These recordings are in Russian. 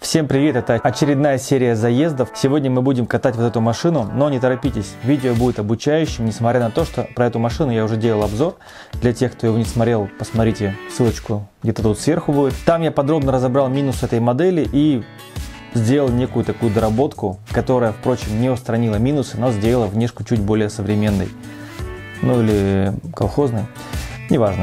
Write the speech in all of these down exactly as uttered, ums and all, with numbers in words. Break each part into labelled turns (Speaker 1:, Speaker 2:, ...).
Speaker 1: Всем привет, это очередная серия заездов. Сегодня мы будем катать вот эту машину, но не торопитесь, видео будет обучающим, несмотря на то, что про эту машину я уже делал обзор. Для тех, кто его не смотрел, посмотрите, ссылочку где-то тут сверху будет. Там я подробно разобрал минус этой модели и сделал некую такую доработку, которая, впрочем, не устранила минусы, но сделала внешку чуть более современной. Ну или колхозной, неважно.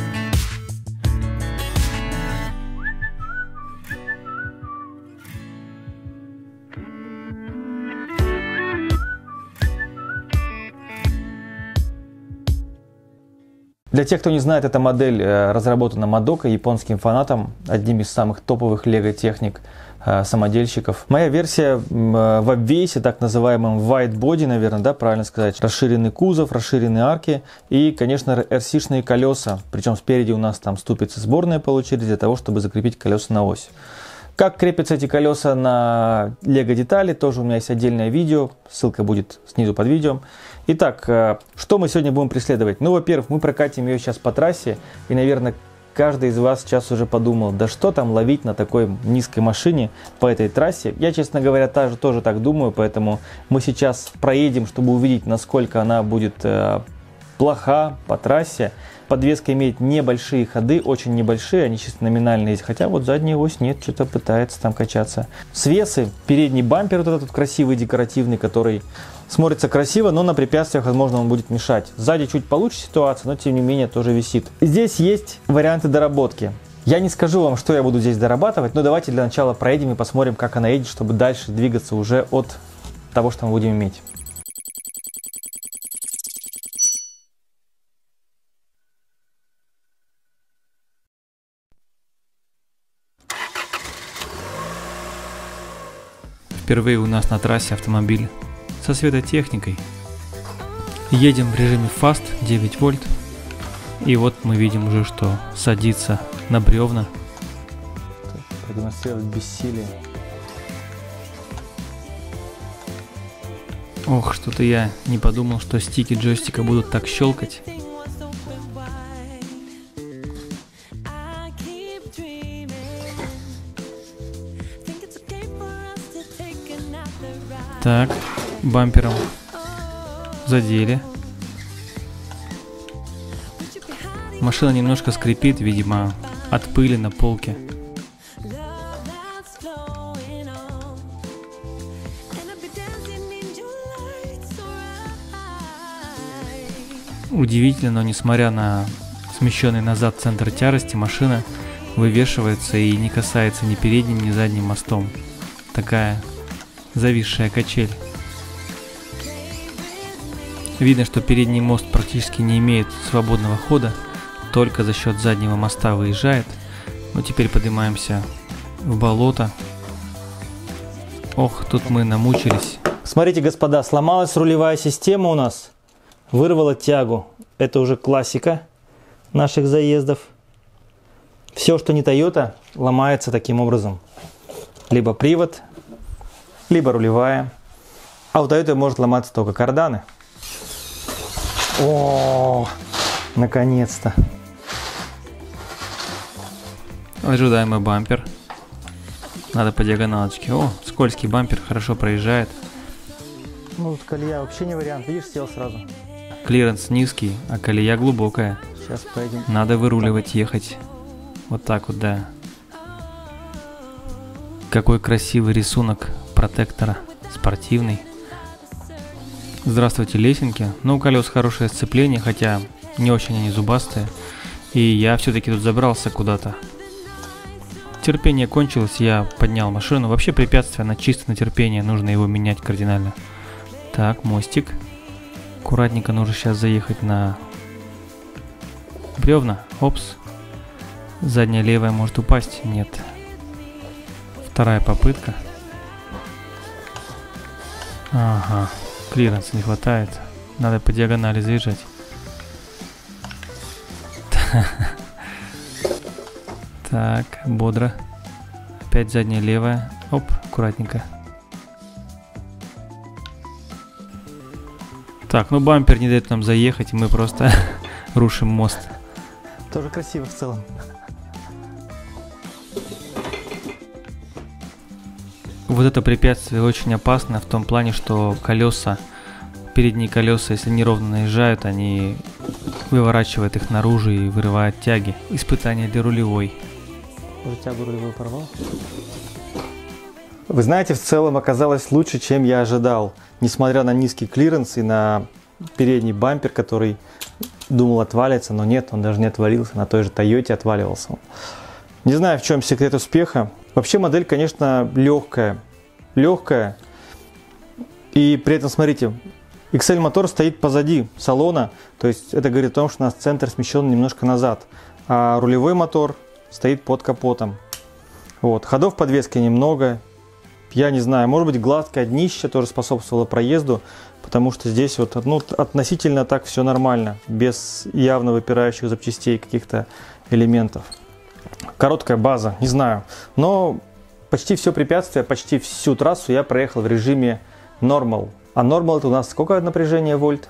Speaker 1: Для тех, кто не знает, эта модель разработана Madoka, японским фанатом, одним из самых топовых лего-техник, самодельщиков. Моя версия в обвесе, так называемом white body, наверное, да, правильно сказать. Расширенный кузов, расширенные арки и, конечно, эр си-шные колеса. Причем спереди у нас там ступицы сборные получили для того, чтобы закрепить колеса на ось. Как крепятся эти колеса на лего детали, тоже у меня есть отдельное видео, ссылка будет снизу под видео. Итак, что мы сегодня будем преследовать? Ну, во-первых, мы прокатим ее сейчас по трассе, и, наверное, каждый из вас сейчас уже подумал, да что там ловить на такой низкой машине по этой трассе. Я, честно говоря, тоже, тоже так думаю, поэтому мы сейчас проедем, чтобы увидеть, насколько она будет э, плоха по трассе. Подвеска имеет небольшие ходы, очень небольшие, они чисто номинальные есть, хотя вот задняя ось нет, что-то пытается там качаться. Свесы, передний бампер вот этот красивый, декоративный, который смотрится красиво, но на препятствиях, возможно, он будет мешать. Сзади чуть получше ситуация, но тем не менее тоже висит. Здесь есть варианты доработки. Я не скажу вам, что я буду здесь дорабатывать, но давайте для начала проедем и посмотрим, как она едет, чтобы дальше двигаться уже от того, что мы будем иметь.
Speaker 2: Впервые у нас на трассе автомобиль со светотехникой. Едем в режиме Fast девять вольт. И вот мы видим уже, что садится на бревна.
Speaker 1: Продемонстрировать бессилие.
Speaker 2: Ох, что-то я не подумал, что стики джойстика будут так щелкать. Так, бампером задели. Машина немножко скрипит, видимо, от пыли на полке. Удивительно, но несмотря на смещенный назад центр тяжести, машина вывешивается и не касается ни передним, ни задним мостом. Такая зависшая качель. Видно, что передний мост практически не имеет свободного хода, только за счет заднего моста выезжает. Но теперь поднимаемся в болото. Ох, тут мы намучились.
Speaker 1: Смотрите, господа, сломалась рулевая система у нас, вырвала тягу. Это уже классика наших заездов. Все, что не Toyota, ломается таким образом. Либо привод, либо рулевая. А у Toyota может ломаться только карданы. О, наконец-то.
Speaker 2: Ожидаемый бампер. Надо по диагоналочке. О, скользкий бампер, хорошо проезжает.
Speaker 1: Ну, тут колея вообще не вариант. Видишь, сел сразу.
Speaker 2: Клиренс низкий, а колея глубокая.
Speaker 1: Сейчас поедем.
Speaker 2: Надо выруливать, ехать. Вот так вот, да. Какой красивый рисунок протектора. Спортивный. Здравствуйте, лесенки. Но у колес хорошее сцепление, хотя не очень они зубастые. И я все-таки тут забрался куда-то. Терпение кончилось, я поднял машину. Вообще препятствие на чисто на терпение, нужно его менять кардинально. Так, мостик. Аккуратненько нужно сейчас заехать на бревна. Опс. Задняя левая может упасть. Нет. Вторая попытка. Ага. Клиренса не хватает. Надо по диагонали заезжать. Так, бодро. Опять задняя левая. Оп, аккуратненько. Так, ну бампер не дает нам заехать, и мы просто рушим мост.
Speaker 1: Тоже красиво в целом.
Speaker 2: Вот это препятствие очень опасно в том плане, что колеса, передние колеса, если неровно наезжают, они выворачивают их наружу и вырывают тяги. Испытание для рулевой.
Speaker 1: Уже тягу рулевую порвал? Вы знаете, в целом оказалось лучше, чем я ожидал. Несмотря на низкий клиренс и на передний бампер, который думал отвалится, но нет, он даже не отвалился, на той же Тойоте отваливался он. Не знаю, в чем секрет успеха. Вообще модель, конечно, легкая. Легкая. И при этом, смотрите, икс эль мотор стоит позади салона. То есть это говорит о том, что у нас центр смещен немножко назад. А рулевой мотор стоит под капотом. Вот. Ходов подвески немного. Я не знаю, может быть, гладкое днище тоже способствовало проезду. Потому что здесь вот, ну, относительно так все нормально. Без явно выпирающих запчастей, каких-то элементов. Короткая база, не знаю. Но почти все препятствия, почти всю трассу я проехал в режиме Normal. А Normal это у нас сколько напряжения вольт?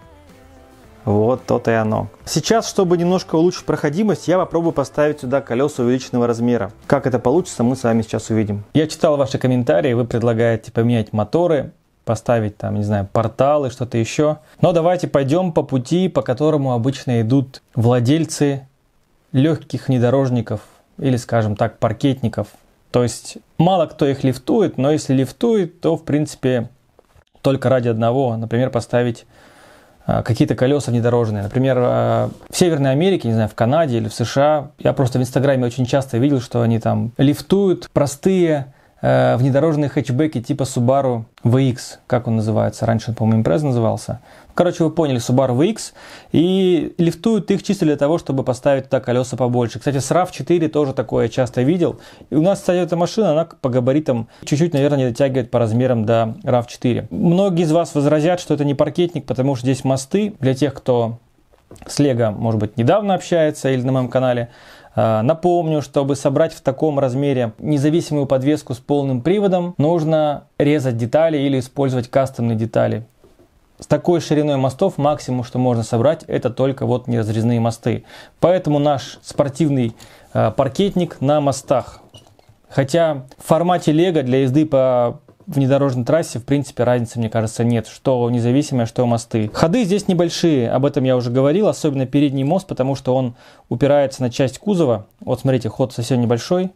Speaker 1: Вот то-то и оно. Сейчас, чтобы немножко улучшить проходимость, я попробую поставить сюда колеса увеличенного размера. Как это получится, мы с вами сейчас увидим. Я читал ваши комментарии, вы предлагаете поменять моторы, поставить там, не знаю, порталы, что-то еще. Но давайте пойдем по пути, по которому обычно идут владельцы легких внедорожников или, скажем так, паркетников. То есть мало кто их лифтует, но если лифтует, то в принципе только ради одного, например, поставить а, какие-то колеса внедорожные. Например, а, в Северной Америке, не знаю, в Канаде или в США, я просто в Инстаграме очень часто видел, что они там лифтуют простые а, внедорожные хэтчбеки типа Subaru ви икс, как он называется, раньше, по-моему, Impreza назывался. Короче, вы поняли, Subaru ви икс, и лифтуют их чисто для того, чтобы поставить туда колеса побольше. Кстати, с рав четыре тоже такое я часто видел. И у нас, кстати, эта машина, она по габаритам чуть-чуть, наверное, не дотягивает по размерам до рав четыре. Многие из вас возразят, что это не паркетник, потому что здесь мосты. Для тех, кто с Лего, может быть, недавно общается или на моем канале, напомню, чтобы собрать в таком размере независимую подвеску с полным приводом, нужно резать детали или использовать кастомные детали. С такой шириной мостов максимум, что можно собрать, это только вот неразрезные мосты. Поэтому наш спортивный э, паркетник на мостах. Хотя в формате Лего для езды по внедорожной трассе, в принципе, разницы, мне кажется, нет. Что независимое, что мосты. Ходы здесь небольшие, об этом я уже говорил, особенно передний мост, потому что он упирается на часть кузова. Вот смотрите, ход совсем небольшой.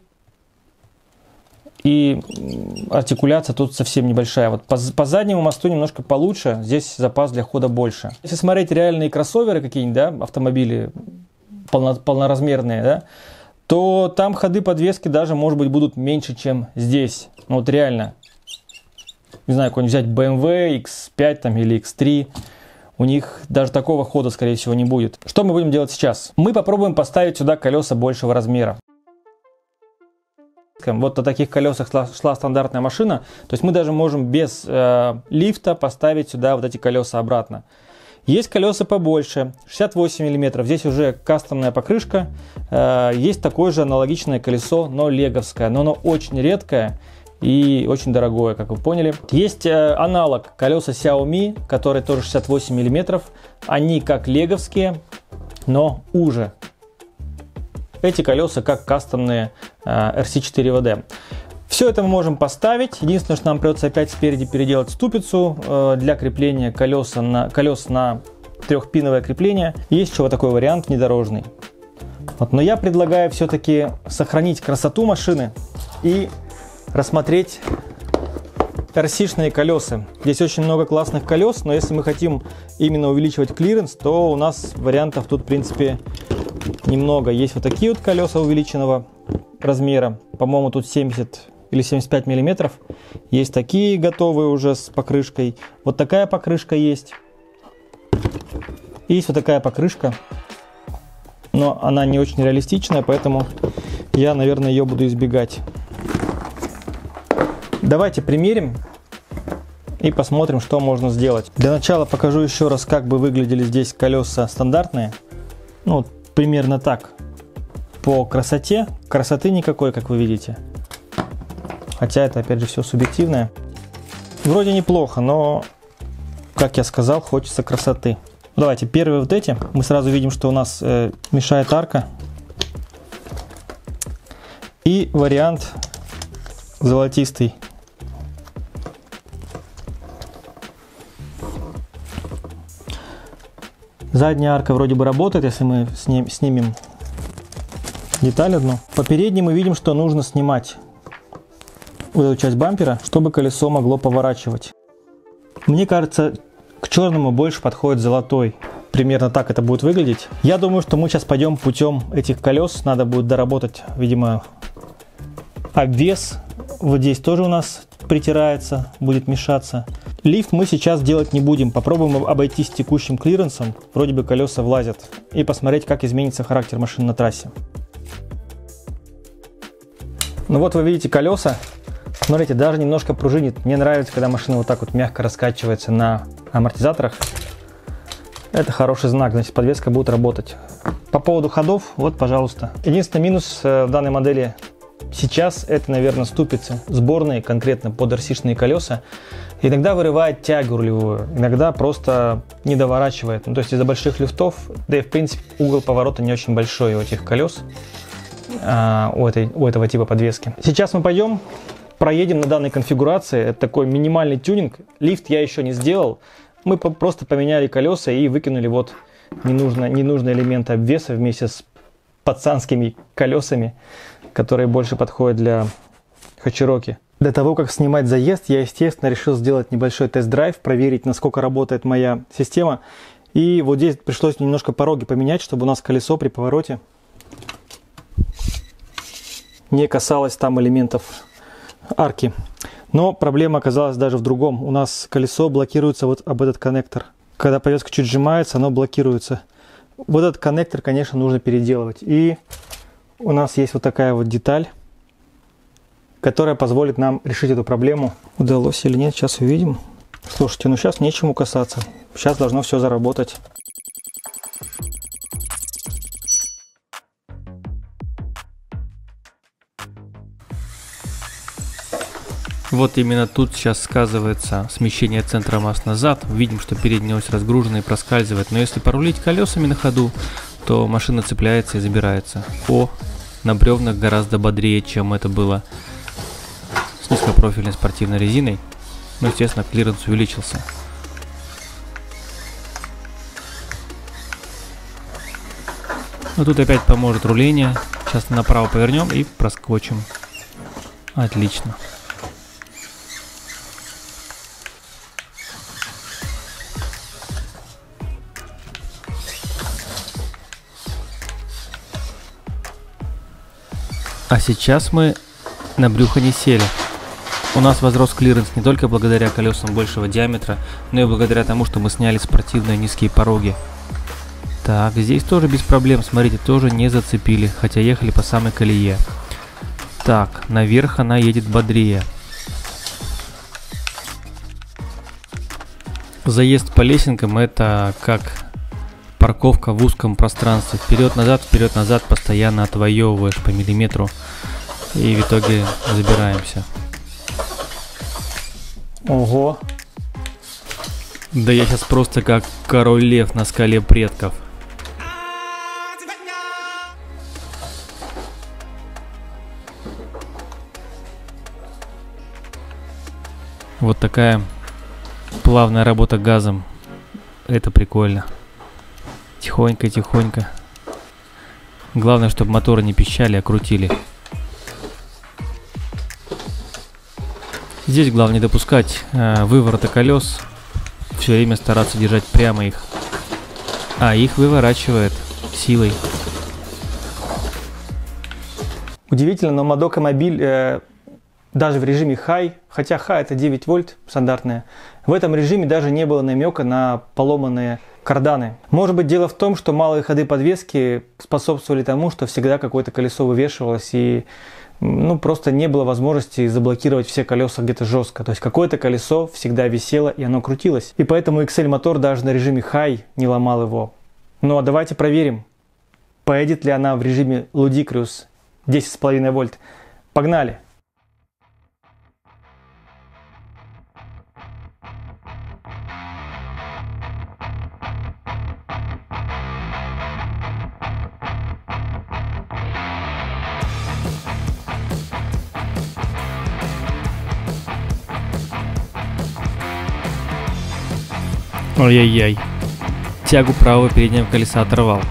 Speaker 1: И артикуляция тут совсем небольшая. Вот по, по заднему мосту немножко получше, здесь запас для хода больше. Если смотреть реальные кроссоверы какие-нибудь, да, автомобили полно, полноразмерные, да, то там ходы подвески даже, может быть, будут меньше, чем здесь. Ну вот реально. Не знаю, какой-нибудь взять бэ эм вэ икс пять там, или икс три. У них даже такого хода, скорее всего, не будет. Что мы будем делать сейчас? Мы попробуем поставить сюда колеса большего размера. Вот на таких колесах шла, шла стандартная машина, то есть мы даже можем без э, лифта поставить сюда вот эти колеса обратно. Есть колеса побольше, шестьдесят восемь миллиметров, здесь уже кастомная покрышка, э, есть такое же аналогичное колесо, но леговское, но оно очень редкое и очень дорогое, как вы поняли. Есть э, аналог колеса Xiaomi, которые тоже шестьдесят восемь миллиметров, они как леговские, но уже. Эти колеса как кастомные э, эр си четыре ви ди. Все это мы можем поставить. Единственное, что нам придется опять спереди переделать ступицу э, для крепления колеса на, колес на трехпиновое крепление. Есть еще вот такой вариант внедорожный. Вот, но я предлагаю все-таки сохранить красоту машины и рассмотреть эр си-шные колеса. Здесь очень много классных колес, но если мы хотим именно увеличивать клиренс, то у нас вариантов тут, в принципе, немного. Есть вот такие вот колеса увеличенного размера. По-моему, тут семьдесят или семьдесят пять миллиметров. Есть такие готовые уже с покрышкой. Вот такая покрышка есть. Есть вот такая покрышка. Но она не очень реалистичная, поэтому я, наверное, ее буду избегать. Давайте примерим и посмотрим, что можно сделать. Для начала покажу еще раз, как бы выглядели здесь колеса стандартные. Ну, примерно так. По красоте. Красоты никакой, как вы видите. Хотя это, опять же, все субъективное. Вроде неплохо, но, как я сказал, хочется красоты. Давайте, первые вот эти. Мы сразу видим, что у нас э, мешает арка. И вариант золотистый. Задняя арка вроде бы работает, если мы сним, снимем деталь одну. По передней мы видим, что нужно снимать вот эту часть бампера, чтобы колесо могло поворачивать. Мне кажется, к черному больше подходит золотой. Примерно так это будет выглядеть. Я думаю, что мы сейчас пойдем путем этих колес. Надо будет доработать, видимо, обвес. Вот здесь тоже у нас притирается, будет мешаться. Лифт мы сейчас делать не будем. Попробуем обойтись текущим клиренсом. Вроде бы колеса влазят. И посмотреть, как изменится характер машины на трассе. Ну вот вы видите колеса. Смотрите, даже немножко пружинит. Мне нравится, когда машина вот так вот мягко раскачивается на амортизаторах. Это хороший знак, значит подвеска будет работать. По поводу ходов, вот пожалуйста. Единственный минус в данной модели сейчас это, наверное, ступицы сборные, конкретно под эр си-шные колеса. Иногда вырывает тягу рулевую, иногда просто не доворачивает. Ну, то есть из-за больших люфтов, да и в принципе угол поворота не очень большой у этих колес, а, у, этой, у этого типа подвески. Сейчас мы пойдем, проедем на данной конфигурации. Это такой минимальный тюнинг. Лифт я еще не сделал. Мы просто поменяли колеса и выкинули вот ненужно, ненужные элементы обвеса вместе с пацанскими колесами, которые больше подходят для Хачироки. До того, как снимать заезд, я, естественно, решил сделать небольшой тест-драйв, проверить, насколько работает моя система. И вот здесь пришлось немножко пороги поменять, чтобы у нас колесо при повороте не касалось там элементов арки. Но проблема оказалась даже в другом. У нас колесо блокируется вот об этот коннектор. Когда повеска чуть сжимается, оно блокируется. Вот этот коннектор, конечно, нужно переделывать. И у нас есть вот такая вот деталь, которая позволит нам решить эту проблему. Удалось или нет, сейчас увидим. Слушайте, ну сейчас нечему касаться. Сейчас должно все заработать.
Speaker 2: Вот именно тут сейчас сказывается смещение центра масс назад. Видим, что передняя ось разгружена и проскальзывает. Но если порулить колесами на ходу, то машина цепляется и забирается. О, на бревнах гораздо бодрее, чем это было с низкопрофильной спортивной резиной. Ну, естественно, клиренс увеличился. Но тут опять поможет руление. Сейчас направо повернем и проскочим. Отлично. А сейчас мы на брюхо не сели. У нас возрос клиренс не только благодаря колесам большего диаметра, но и благодаря тому, что мы сняли спортивные низкие пороги. Так, здесь тоже без проблем, смотрите, тоже не зацепили, хотя ехали по самой колее. Так, наверх она едет бодрее. Заезд по лесенкам — это как парковка в узком пространстве. Вперед-назад, вперед-назад постоянно отвоевываешь по миллиметру. И в итоге забираемся.
Speaker 1: Ого.
Speaker 2: Да я сейчас просто как король лев на скале предков. Вот такая плавная работа газом. Это прикольно. Тихонько-тихонько. Главное, чтобы моторы не пищали, а крутили. Здесь главное не допускать э, выворота колес. Все время стараться держать прямо их. А их выворачивает силой.
Speaker 1: Удивительно, но Madoka Mobile э, даже в режиме High, хотя High это девять вольт стандартная, в этом режиме даже не было намека на поломанные карданы. Может быть, дело в том, что малые ходы подвески способствовали тому, что всегда какое-то колесо вывешивалось и ну, просто не было возможности заблокировать все колеса где-то жестко. То есть какое-то колесо всегда висело и оно крутилось. И поэтому икс эль-мотор даже на режиме High не ломал его. Ну а давайте проверим, поедет ли она в режиме Ludicrous десять с половиной вольт. Погнали!
Speaker 2: Ой-яй-яй. тягу правого переднего колеса оторвал.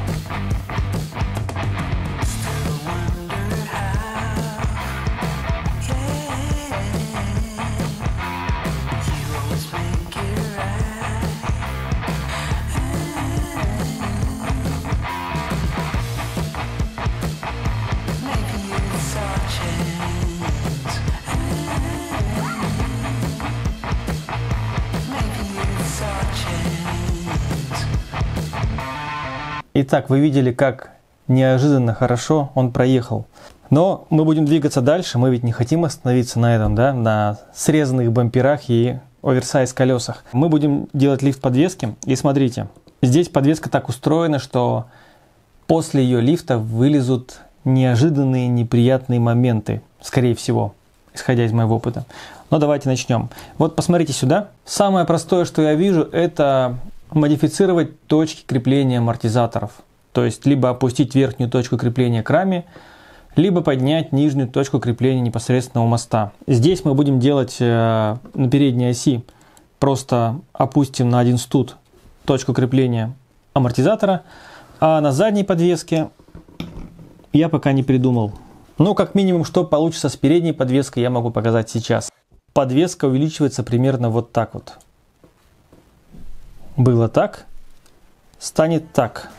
Speaker 1: Итак, вы видели, как неожиданно хорошо он проехал. Но мы будем двигаться дальше, мы ведь не хотим остановиться на этом, да, на срезанных бамперах и оверсайз колесах. Мы будем делать лифт подвески, и смотрите, здесь подвеска так устроена, что после ее лифта вылезут неожиданные неприятные моменты, скорее всего, исходя из моего опыта. Но давайте начнем. Вот посмотрите сюда. Самое простое, что я вижу, это модифицировать точки крепления амортизаторов. То есть, либо опустить верхнюю точку крепления к раме, либо поднять нижнюю точку крепления непосредственно у моста. Здесь мы будем делать э, на передней оси, просто опустим на один студ точку крепления амортизатора, а на задней подвеске я пока не придумал. Ну, как минимум, что получится с передней подвеской, я могу показать сейчас. Подвеска увеличивается примерно вот так вот. Было так, станет так.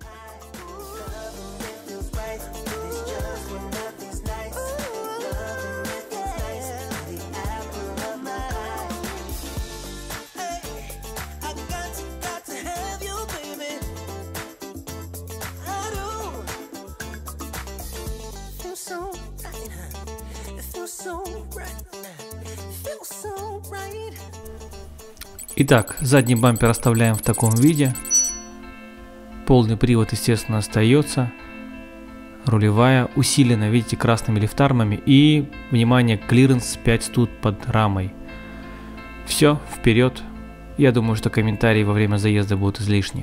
Speaker 2: Итак, задний бампер оставляем в таком виде. Полный привод, естественно, остается. Рулевая усилена, видите, красными лифтармами. И, внимание, клиренс пять студ под рамой. Все, вперед. Я думаю, что комментарии во время заезда будут излишни.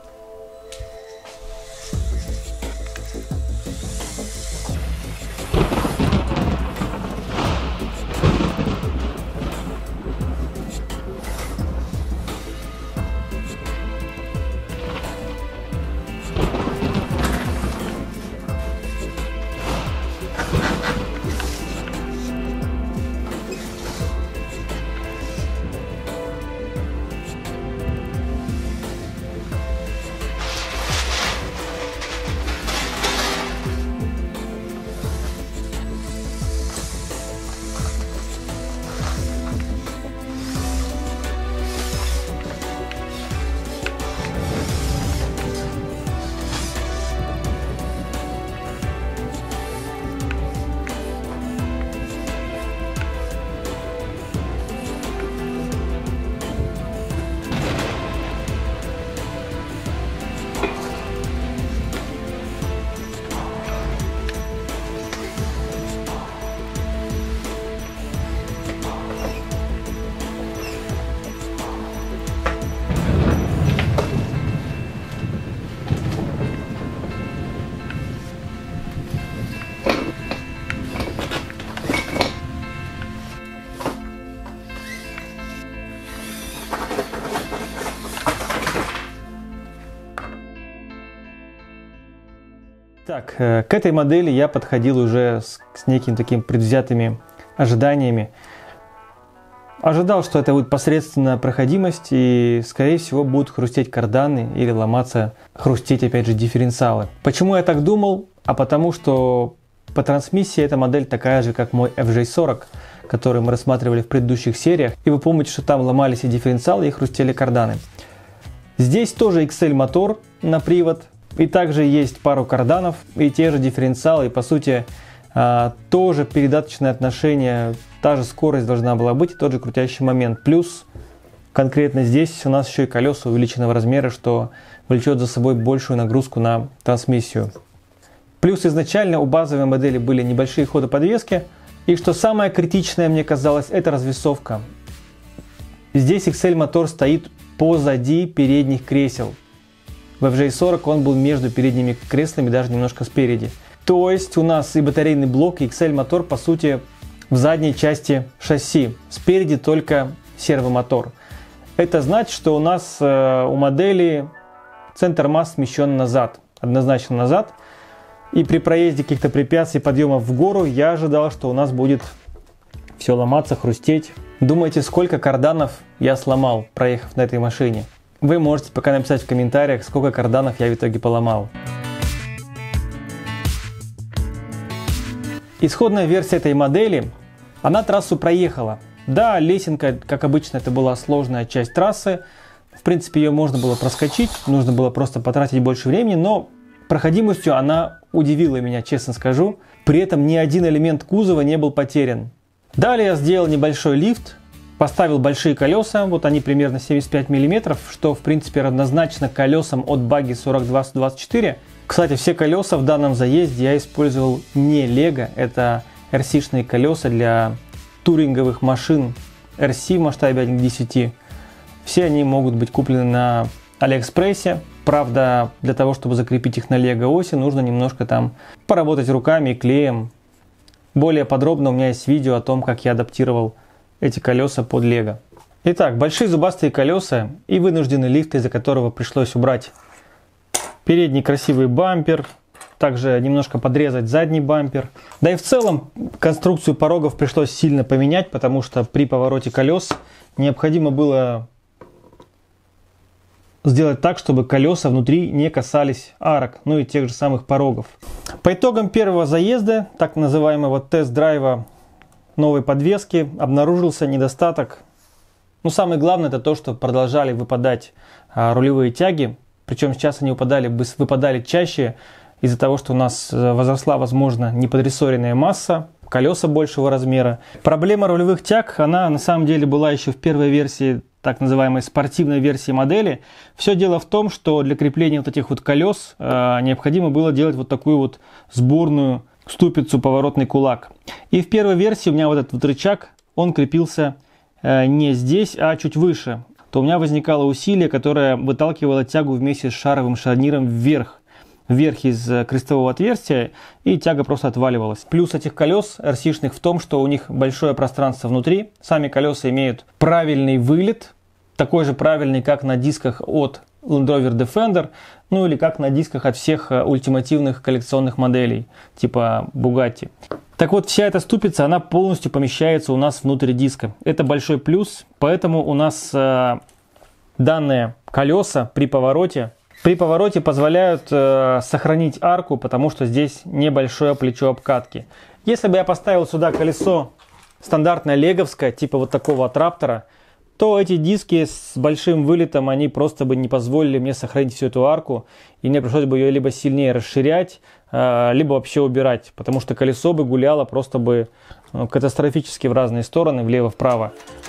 Speaker 1: Так, к этой модели я подходил уже с, с некими такими предвзятыми ожиданиями. Ожидал, что это будет посредственная проходимость и, скорее всего, будут хрустеть карданы или ломаться, хрустеть, опять же, дифференциалы. Почему я так думал? А потому что по трансмиссии эта модель такая же, как мой эф джей сорок, который мы рассматривали в предыдущих сериях. И вы помните, что там ломались и дифференциалы, и хрустели карданы. Здесь тоже икс эль мотор на привод. И также есть пару карданов и те же дифференциалы. И по сути тоже передаточное отношение, та же скорость должна была быть и тот же крутящий момент. Плюс конкретно здесь у нас еще и колеса увеличенного размера, что влечет за собой большую нагрузку на трансмиссию. Плюс изначально у базовой модели были небольшие ходы подвески. И что самое критичное мне казалось, это развесовка. Здесь икс эль мотор стоит позади передних кресел. В эф джей сорок он был между передними креслами, даже немножко спереди. То есть у нас и батарейный блок, и икс эль мотор по сути в задней части шасси. Спереди только сервомотор. Это значит, что у нас э, у модели центр масс смещен назад, однозначно назад. И при проезде каких-то препятствий, подъемов в гору, я ожидал, что у нас будет все ломаться, хрустеть. Думаете, сколько карданов я сломал, проехав на этой машине? Вы можете пока написать в комментариях, сколько карданов я в итоге поломал. Исходная версия этой модели, она трассу проехала. Да, лесенка, как обычно, это была сложная часть трассы. В принципе, ее можно было проскочить, нужно было просто потратить больше времени, но проходимостью она удивила меня, честно скажу. При этом ни один элемент кузова не был потерян. Далее я сделал небольшой лифт, поставил большие колеса, вот они примерно семьдесят пять миллиметров, что в принципе равнозначно колесам от багги сорок два сто двадцать четыре. Кстати, все колеса в данном заезде я использовал не Lego, это эр си-шные колеса для туринговых машин эр си в масштабе один к десяти. Все они могут быть куплены на Алиэкспрессе. Правда, для того, чтобы закрепить их на Lego оси, нужно немножко там поработать руками и клеем. Более подробно у меня есть видео о том, как я адаптировал эти колеса под Lego. Итак, большие зубастые колеса и вынужденный лифт, из-за которого пришлось убрать передний красивый бампер, также немножко подрезать задний бампер. Да и в целом конструкцию порогов пришлось сильно поменять, потому что при повороте колес необходимо было сделать так, чтобы колеса внутри не касались арок, ну и тех же самых порогов. По итогам первого заезда, так называемого тест-драйва новой подвески, обнаружился недостаток. Ну, самое главное, это то, что продолжали выпадать а, рулевые тяги. Причем сейчас они выпадали, выпадали чаще из-за того, что у нас возросла, возможно, неподрессоренная масса, колеса большего размера. Проблема рулевых тяг, она на самом деле была еще в первой версии, так называемой спортивной версии модели. Все дело в том, что для крепления вот этих вот колес э, необходимо было делать вот такую вот сборную ступицу, поворотный кулак. И в первой версии у меня вот этот вот рычаг, он крепился э, не здесь, а чуть выше. То у меня возникало усилие, которое выталкивало тягу вместе с шаровым шарниром вверх, вверх из крестового отверстия, и тяга просто отваливалась. Плюс этих колес эр си-шных в том, что у них большое пространство внутри. Сами колеса имеют правильный вылет, такой же правильный, как на дисках от Land Rover Defender, ну или как на дисках от всех ультимативных коллекционных моделей, типа Bugatti. Так вот, вся эта ступица, она полностью помещается у нас внутрь диска. Это большой плюс, поэтому у нас э, данные колеса при повороте, при повороте позволяют э, сохранить арку, потому что здесь небольшое плечо обкатки. Если бы я поставил сюда колесо стандартное леговское, типа вот такого от Раптора, то эти диски с большим вылетом, они просто бы не позволили мне сохранить всю эту арку, и мне пришлось бы ее либо сильнее расширять, либо вообще убирать, потому что колесо бы гуляло просто бы катастрофически в разные стороны, влево-вправо.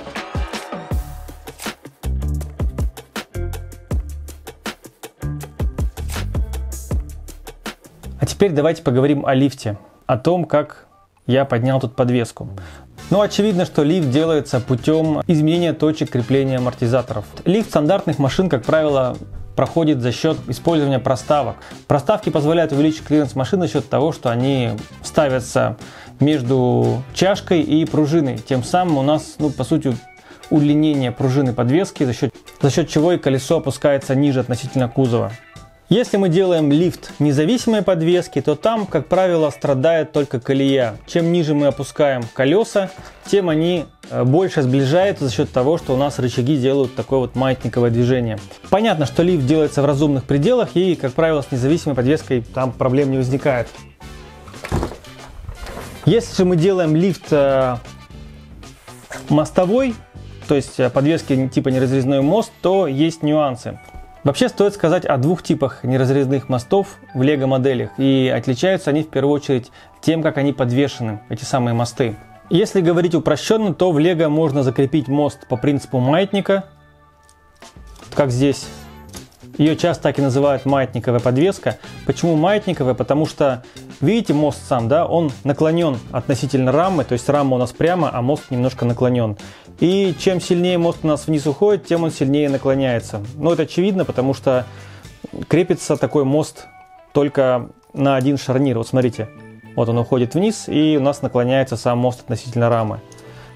Speaker 1: А теперь давайте поговорим о лифте, о том, как я поднял тут подвеску. Ну, очевидно, что лифт делается путем изменения точек крепления амортизаторов. Лифт стандартных машин, как правило, проходит за счет использования проставок. Проставки позволяют увеличить клиренс машины за счет того, что они ставятся между чашкой и пружиной. Тем самым у нас, ну, по сути, удлинение пружины подвески, за счет, за счет чего и колесо опускается ниже относительно кузова. Если мы делаем лифт независимой подвески, то там, как правило, страдает только колея. Чем ниже мы опускаем колеса, тем они больше сближаются за счет того, что у нас рычаги делают такое вот маятниковое движение. Понятно, что лифт делается в разумных пределах, и, как правило, с независимой подвеской там проблем не возникает. Если же мы делаем лифт э, мостовой, то есть подвески типа неразрезной мост, то есть нюансы. Вообще стоит сказать о двух типах неразрезных мостов в Lego моделях, и отличаются они в первую очередь тем, как они подвешены, эти самые мосты. Если говорить упрощенно, то в Lego можно закрепить мост по принципу маятника, как здесь. Ее часто так и называют маятниковая подвеска. Почему маятниковая? Потому что, видите, мост сам, да, он наклонен относительно рамы, то есть рама у нас прямо, а мост немножко наклонен. И чем сильнее мост у нас вниз уходит, тем он сильнее наклоняется. Ну, это очевидно, потому что крепится такой мост только на один шарнир. Вот смотрите, вот он уходит вниз, и у нас наклоняется сам мост относительно рамы.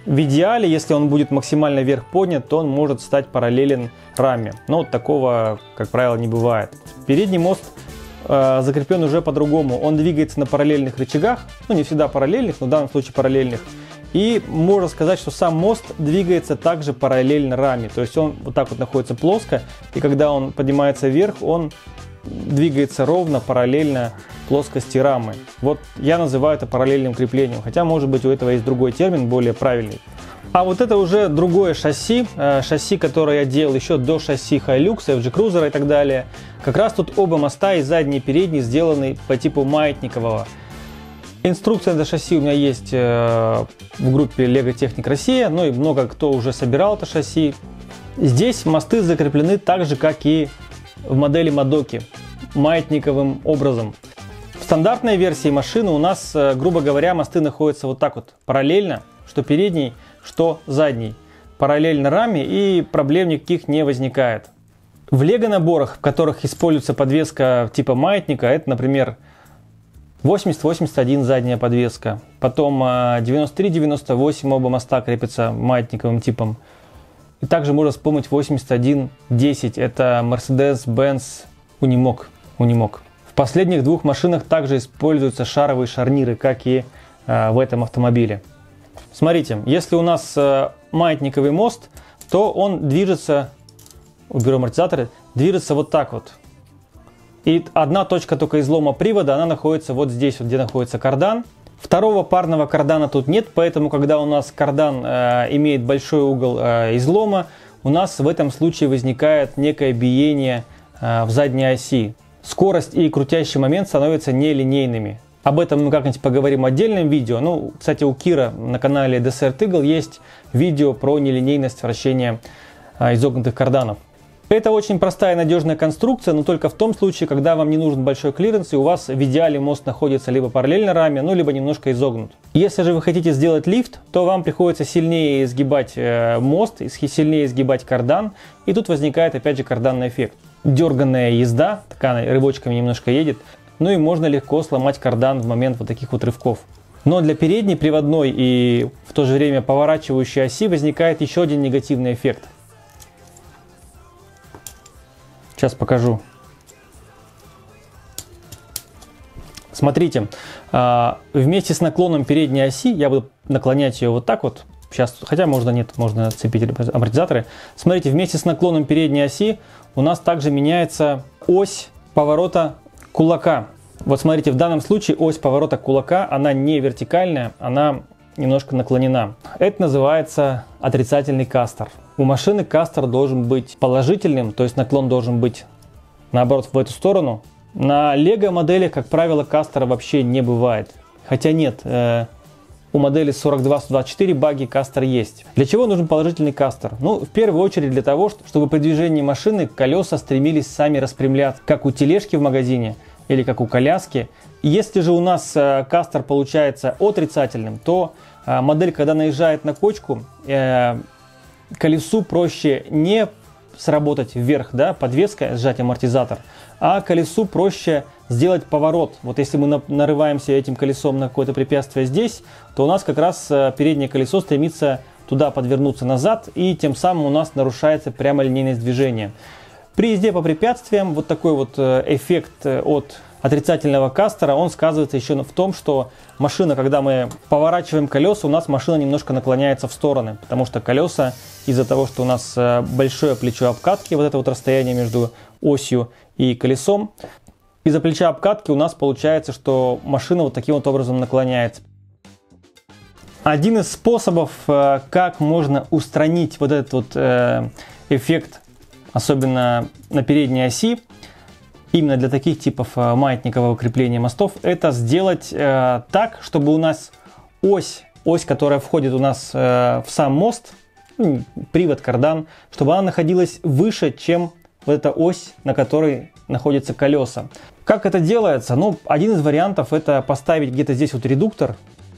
Speaker 1: В идеале, если он будет максимально вверх поднят, то он может стать параллелен раме. Но вот такого, как правило, не бывает. Передний мост э, закреплен уже по-другому. Он двигается на параллельных рычагах, ну не всегда параллельных, но в данном случае параллельных. И можно сказать, что сам мост двигается также параллельно раме. То есть он вот так вот находится плоско, и когда он поднимается вверх, он двигается ровно параллельно плоскости рамы. Вот я называю это параллельным креплением, хотя может быть у этого есть другой термин, более правильный. А вот это уже другое шасси, шасси, которое я делал еще до шасси Hilux, эф джи Cruiser и так далее. Как раз тут оба моста, и задний, и передний, сделаны по типу маятникового. Инструкция на шасси у меня есть в группе Lego Technic Россия, ну и много кто уже собирал это шасси. Здесь мосты закреплены так же, как и в модели Мадоки, маятниковым образом. В стандартной версии машины у нас, грубо говоря, мосты находятся вот так вот, параллельно, что передний, что задний. Параллельно раме, и проблем никаких не возникает. В Lego наборах, в которых используется подвеска типа маятника, это, например, восемьдесят восемьдесят один задняя подвеска, потом девяносто три девяносто восемь оба моста крепятся маятниковым типом. И также можно вспомнить восемьдесят один десять, это Mercedes-Benz Unimog. Unimog. В последних двух машинах также используются шаровые шарниры, как и э, в этом автомобиле. Смотрите, если у нас э, маятниковый мост, то он движется, уберу амортизаторы, движется вот так вот. И одна точка только излома привода, она находится вот здесь, вот, где находится кардан. Второго парного кардана тут нет, поэтому когда у нас кардан э, имеет большой угол э, излома, у нас в этом случае возникает некое биение э, в задней оси. Скорость и крутящий момент становятся нелинейными. Об этом мы как-нибудь поговорим в отдельном видео. Ну, кстати, у Кира на канале Desert Eagle есть видео про нелинейность вращения э, изогнутых карданов. Это очень простая и надежная конструкция, но только в том случае, когда вам не нужен большой клиренс, и у вас в идеале мост находится либо параллельно раме, ну либо немножко изогнут. Если же вы хотите сделать лифт, то вам приходится сильнее изгибать э, мост, сильнее изгибать кардан, и тут возникает опять же карданный эффект. Дерганная езда, такая рывочками немножко едет, ну и можно легко сломать кардан в момент вот таких вот рывков. Но для передней приводной и в то же время поворачивающей оси возникает еще один негативный эффект. Сейчас покажу. Смотрите, вместе с наклоном передней оси, я буду наклонять ее вот так вот, сейчас, хотя можно нет, можно отцепить амортизаторы. Смотрите, вместе с наклоном передней оси у нас также меняется ось поворота кулака. Вот смотрите, в данном случае ось поворота кулака, она не вертикальная, она немножко наклонена. Это называется отрицательный кастер. У машины кастер должен быть положительным, то есть наклон должен быть наоборот в эту сторону. На Lego моделях, как правило, кастера вообще не бывает. Хотя нет, э, у модели сорок два сто двадцать четыре багги кастер есть. Для чего нужен положительный кастер? Ну, в первую очередь для того, чтобы при движении машины колеса стремились сами распрямляться, как у тележки в магазине или как у коляски. Если же у нас э, кастер получается отрицательным, то э, модель, когда наезжает на кочку, э, колесу проще не сработать вверх, да, подвеска, сжать амортизатор, а колесу проще сделать поворот. Вот если мы на, нарываемся этим колесом на какое-то препятствие здесь, то у нас как раз э, переднее колесо стремится туда подвернуться назад, и тем самым у нас нарушается прямолинейность движения. При езде по препятствиям вот такой вот э, эффект от отрицательного кастера, он сказывается еще в том, что машина, когда мы поворачиваем колеса, у нас машина немножко наклоняется в стороны, потому что колеса, из-за того, что у нас большое плечо обкатки, вот это вот расстояние между осью и колесом, из-за плеча обкатки у нас получается, что машина вот таким вот образом наклоняется. Один из способов, как можно устранить вот этот вот эффект, особенно на передней оси, именно для таких типов маятникового крепления мостов, это сделать э, так, чтобы у нас ось, ось, которая входит у нас э, в сам мост, ну, привод, кардан, чтобы она находилась выше, чем вот эта ось, на которой находятся колеса. Как это делается? Ну, один из вариантов это поставить где-то здесь вот редуктор.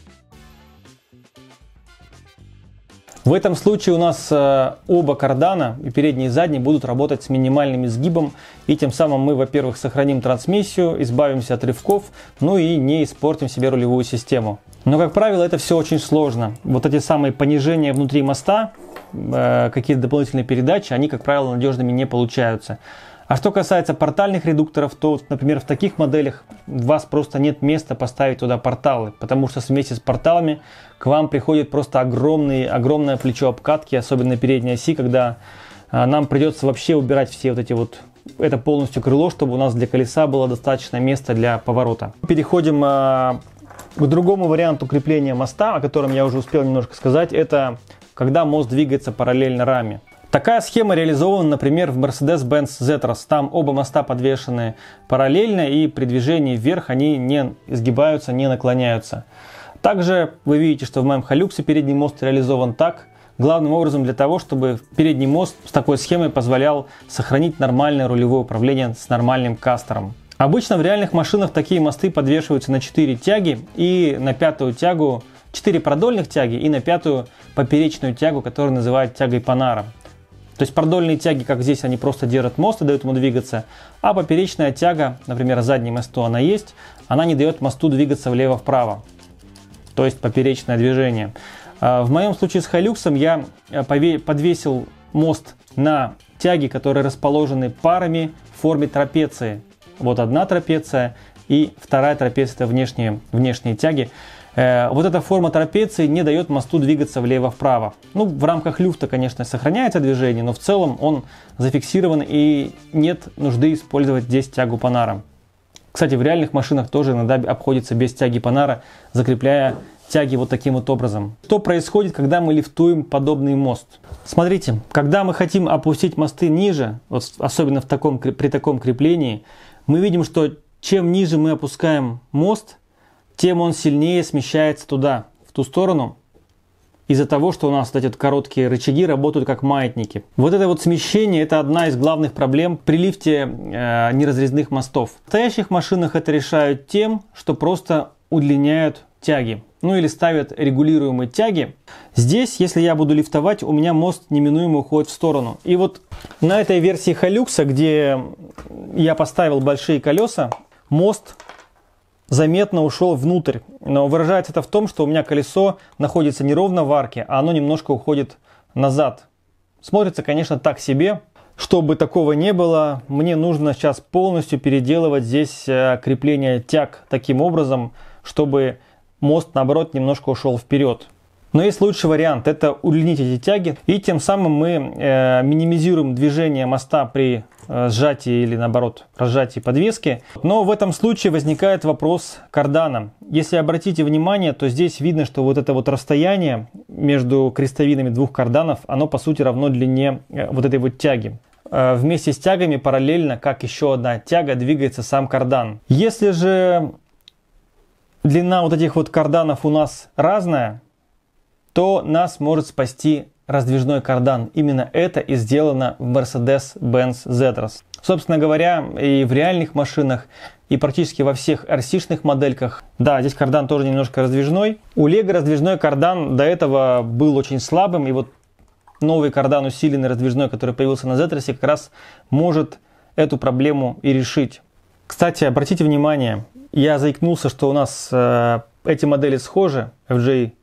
Speaker 1: В этом случае у нас э, оба кардана, и передний и задний, будут работать с минимальным изгибом, и тем самым мы, во-первых, сохраним трансмиссию, избавимся от рывков, ну и не испортим себе рулевую систему. Но, как правило, это все очень сложно. Вот эти самые понижения внутри моста, э, какие-то дополнительные передачи, они, как правило, надежными не получаются. А что касается портальных редукторов, то, например, в таких моделях у вас просто нет места поставить туда порталы, потому что вместе с порталами к вам приходит просто огромный, огромное плечо обкатки, особенно на передней оси, когда э, нам придется вообще убирать все вот эти вот, это полностью крыло, чтобы у нас для колеса было достаточно места для поворота. Переходим э, к другому варианту крепления моста, о котором я уже успел немножко сказать, это когда мост двигается параллельно раме. Такая схема реализована, например, в Mercedes-Benz Zetros. Там оба моста подвешены параллельно, и при движении вверх они не изгибаются, не наклоняются. Также вы видите, что в моем Hilux передний мост реализован так, главным образом для того, чтобы передний мост с такой схемой позволял сохранить нормальное рулевое управление с нормальным кастером. Обычно в реальных машинах такие мосты подвешиваются на четыре тяги и на пятую тягу, четыре продольных тяги и на пятую поперечную тягу, которую называют тягой Panara. То есть продольные тяги, как здесь, они просто держат мост и дают ему двигаться, а поперечная тяга, например, задней мосту она есть, она не дает мосту двигаться влево-вправо, то есть поперечное движение. В моем случае с Hilux я подвесил мост на тяги, которые расположены парами в форме трапеции. Вот одна трапеция и вторая трапеция, это внешние, внешние тяги. Э, вот эта форма трапеции не дает мосту двигаться влево-вправо. Ну, в рамках люфта, конечно, сохраняется движение, но в целом он зафиксирован и нет нужды использовать здесь тягу Panara. Кстати, в реальных машинах тоже иногда обходится без тяги Panara, закрепляя тяги вот таким вот образом. Что происходит, когда мы лифтуем подобный мост? Смотрите, когда мы хотим опустить мосты ниже, вот особенно в таком, при таком креплении, мы видим, что чем ниже мы опускаем мост, тем он сильнее смещается туда, в ту сторону, из-за того, что у нас вот эти вот короткие рычаги работают как маятники. Вот это вот смещение – это одна из главных проблем при лифте э, неразрезных мостов. В настоящих машинах это решают тем, что просто удлиняют тяги, ну или ставят регулируемые тяги. Здесь, если я буду лифтовать, у меня мост неминуемо уходит в сторону. И вот на этой версии Hilux, где я поставил большие колеса, мост заметно ушел внутрь. Но выражается это в том, что у меня колесо находится не ровно в арке, а оно немножко уходит назад. Смотрится, конечно, так себе. Чтобы такого не было, мне нужно сейчас полностью переделывать здесь крепление тяг таким образом, чтобы мост, наоборот, немножко ушел вперед. Но есть лучший вариант, это удлинить эти тяги, и тем самым мы э, минимизируем движение моста при э, сжатии или, наоборот, разжатии подвески. Но в этом случае возникает вопрос кардана. Если обратите внимание, то здесь видно, что вот это вот расстояние между крестовинами двух карданов, оно по сути равно длине э, вот этой вот тяги. Э, вместе с тягами параллельно, как еще одна тяга, двигается сам кардан. Если же длина вот этих вот карданов у нас разная, то нас может спасти раздвижной кардан. Именно это и сделано в Mercedes-Benz Zetros. Собственно говоря, и в реальных машинах, и практически во всех ар си-шных модельках. Да, здесь кардан тоже немножко раздвижной. У Lego раздвижной кардан до этого был очень слабым, и вот новый кардан усиленный раздвижной, который появился на Zetros, как раз может эту проблему и решить. Кстати, обратите внимание, я заикнулся, что у нас э, эти модели схожи, эф джей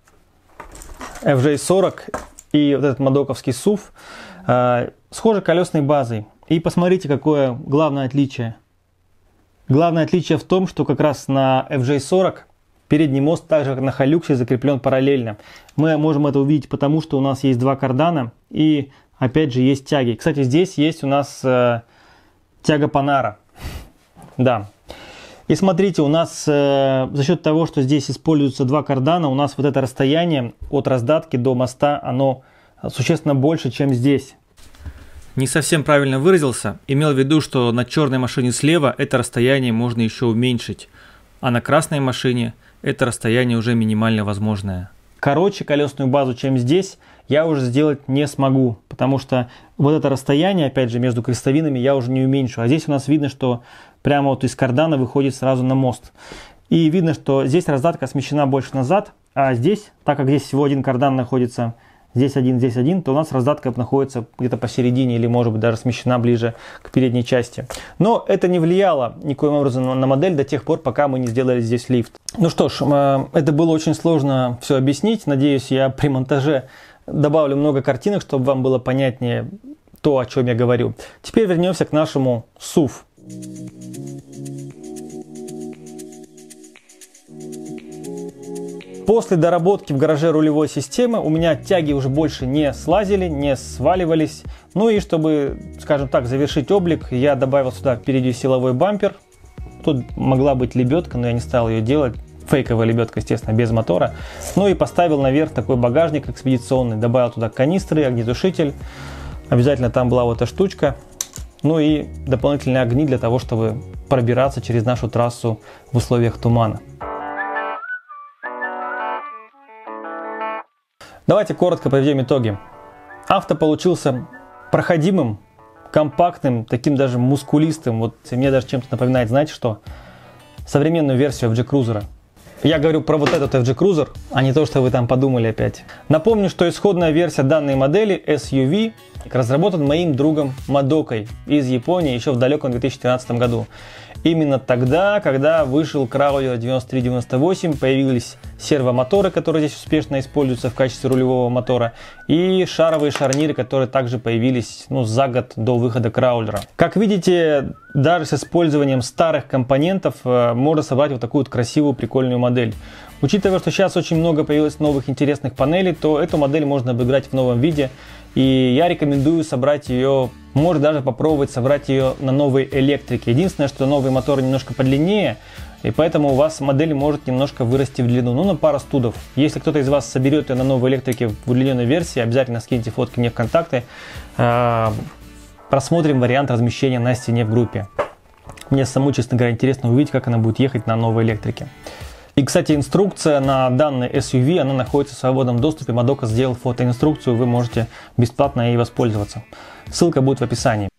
Speaker 1: эф джей сорок и вот этот мадоковский сув, э, схожи колесной базой. И посмотрите, какое главное отличие. Главное отличие в том, что как раз на эф джей сорок передний мост, так же как на Hilux, закреплен параллельно. Мы можем это увидеть потому, что у нас есть два кардана и опять же есть тяги. Кстати, здесь есть у нас э, тяга Panara. Да. И смотрите, у нас э, за счет того, что здесь используются два кардана, у нас вот это расстояние от раздатки до моста, оно существенно больше, чем здесь. Не совсем правильно выразился. Имел в виду, что на черной машине слева это расстояние можно еще уменьшить, а на красной машине это расстояние уже минимально возможное. Короче колесную базу, чем здесь, я уже сделать не смогу, потому что вот это расстояние, опять же, между крестовинами я уже не уменьшу. А здесь у нас видно, что прямо вот из кардана выходит сразу на мост. И видно, что здесь раздатка смещена больше назад, а здесь, так как здесь всего один кардан находится здесь один, здесь один, то у нас раздатка находится где-то посередине или, может быть, даже смещена ближе к передней части. Но это не влияло никоим образом на модель до тех пор, пока мы не сделали здесь лифт. Ну что ж, это было очень сложно все объяснить. Надеюсь, я при монтаже добавлю много картинок, чтобы вам было понятнее то, о чем я говорю. Теперь вернемся к нашему сув. После доработки в гараже рулевой системы у меня тяги уже больше не слазили, не сваливались. Ну и чтобы, скажем так, завершить облик, я добавил сюда впереди силовой бампер. Тут могла быть лебедка, но я не стал ее делать. Фейковая лебедка, естественно, без мотора. Ну и поставил наверх такой багажник экспедиционный. Добавил туда канистры, огнетушитель. Обязательно там была вот эта штучка. Ну и дополнительные огни для того, чтобы пробираться через нашу трассу в условиях тумана. Давайте коротко подведем итоги. Авто получился проходимым, компактным, таким даже мускулистым. Вот мне даже чем-то напоминает, знаете что? Современную версию эф джи Cruiser. Я говорю про вот этот эф джи Cruiser, а не то, что вы там подумали опять. Напомню, что исходная версия данной модели эс ю ви разработан моим другом Мадокой из Японии еще в далеком две тысячи тринадцатом году. Именно тогда, когда вышел Crawler девяносто три девяносто восемь, появились сервомоторы, которые здесь успешно используются в качестве рулевого мотора, и шаровые шарниры, которые также появились ну, за год до выхода Crawler. Как видите, даже с использованием старых компонентов э, можно собрать вот такую вот красивую, прикольную модель. Учитывая, что сейчас очень много появилось новых интересных панелей, то эту модель можно обыграть в новом виде. И я рекомендую собрать ее, может даже попробовать собрать ее на новой электрике. Единственное, что новый мотор немножко подлиннее, и поэтому у вас модель может немножко вырасти в длину, ну на пару студов. Если кто-то из вас соберет ее на новой электрике в удлиненной версии, обязательно скиньте фотки мне в контакты. Просмотрим вариант размещения на стене в группе. Мне самому, честно говоря, интересно увидеть, как она будет ехать на новой электрике. И, кстати, инструкция на данной эс ю ви, она находится в свободном доступе. Мадока сделал фотоинструкцию, вы можете бесплатно ей воспользоваться. Ссылка будет в описании.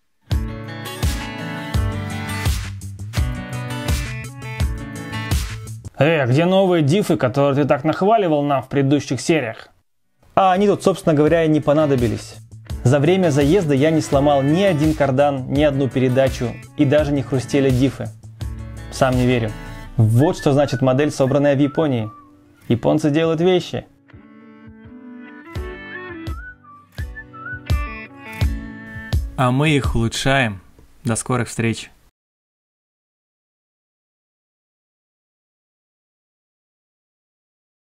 Speaker 1: Э, где новые дифы, которые ты так нахваливал нам в предыдущих сериях? А они тут, собственно говоря, и не понадобились. За время заезда я не сломал ни один кардан, ни одну передачу и даже не хрустели дифы. Сам не верю. Вот что значит модель, собранная в Японии. Японцы делают вещи.
Speaker 2: А мы их улучшаем. До скорых встреч.